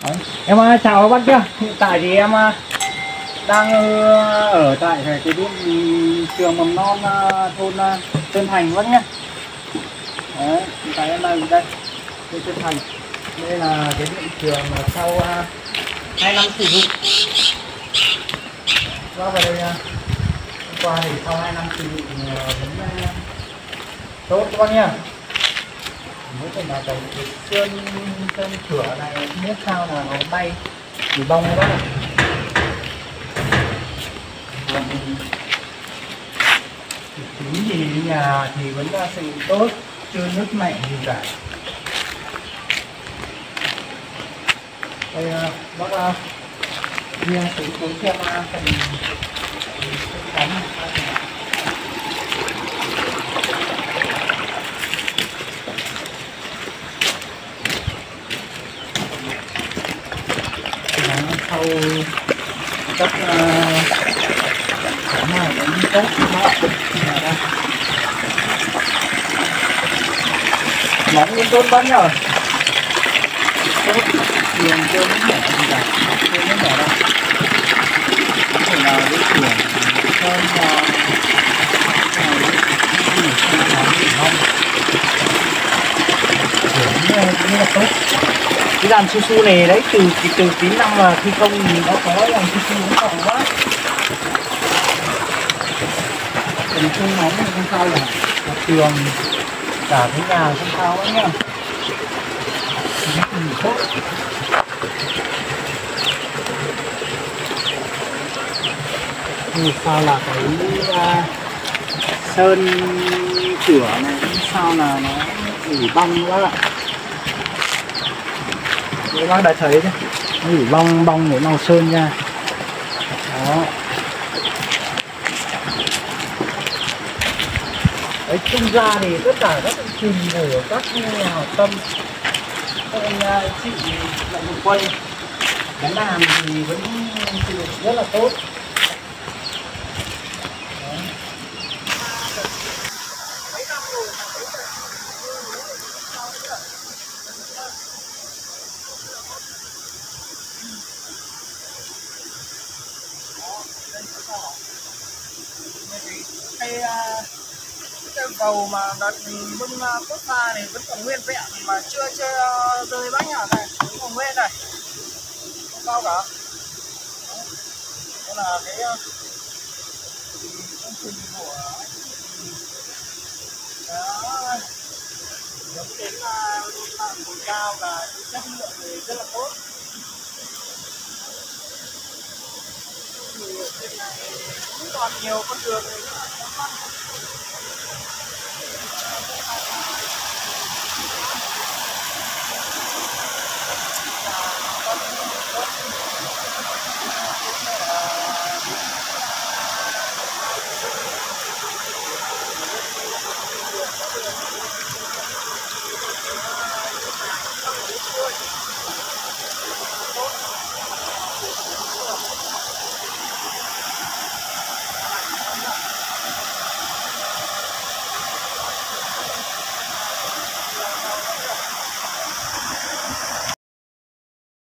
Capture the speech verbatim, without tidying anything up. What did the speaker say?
Em uh, chào các bác nhá. Hiện tại thì em uh, đang uh, ở tại cái cái điểm trường mầm non uh, thôn uh, Tân Thành bác nhá. Đấy, hiện tại em đang ở đây, thôn Tân Thành. Đây là cái điểm trường sau uh, hai năm sử dụng. Bác vào đây uh, hôm qua thì sau hai năm sử dụng uh, vẫn uh, tốt các bác nhá. Mới phải là cái sơn sơn cửa này không biết sao là nó bay bị bong các bác ạ. Chính thì nhà thì vẫn là sử dụng tốt, chưa nứt mạnh gì cả. Đây bác riêng sử dụng xem phần cánh sau các khả năng vẫn tốt móng cũng tốt bắn rồi tốt đường chưa nó nhỏ gì cả chưa nó nhỏ đâu có thể nào với chuyển hơn là cũng là tốt. Cái dàn su su này đấy từ từ chín năm mà thi công thì nó có dàn su su nó còn quá. Còn không nóng thì không sao cả. Tường cả cái nhà không sao nữa nhá. Nó tốt. Như sao là cái uh, sơn cửa này sao là nó bị bong quá ạ. Các bác đã thấy đấy, nó bị bong bong với màu sơn nha. Đó. Đấy, chung ra thì tất cả các công trình của các nhà hảo tâm, các anh chị lại một quay cái làm thì vẫn sử dụng rất là tốt. Cái, cái cầu mà đặt bưng quốc gia này vẫn còn nguyên vẹn mà chưa chưa rơi bác nhà này, vẫn còn nguyên này, không sao cả. Đó là cái công trình của đó giống đến là tặng của cao là chất lượng thì rất là tốt. Thì trên này cũng còn nhiều con đường này